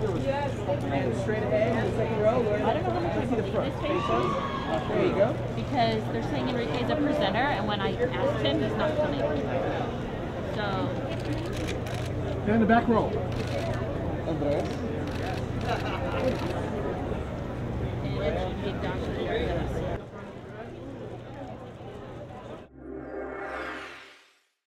And straight ahead, the second row. I don't know how much I see the front. There you go. Because they're saying Enrique is a presenter, and when I asked him, he's not coming. So. And the back row. Andrea. And it should be Dr.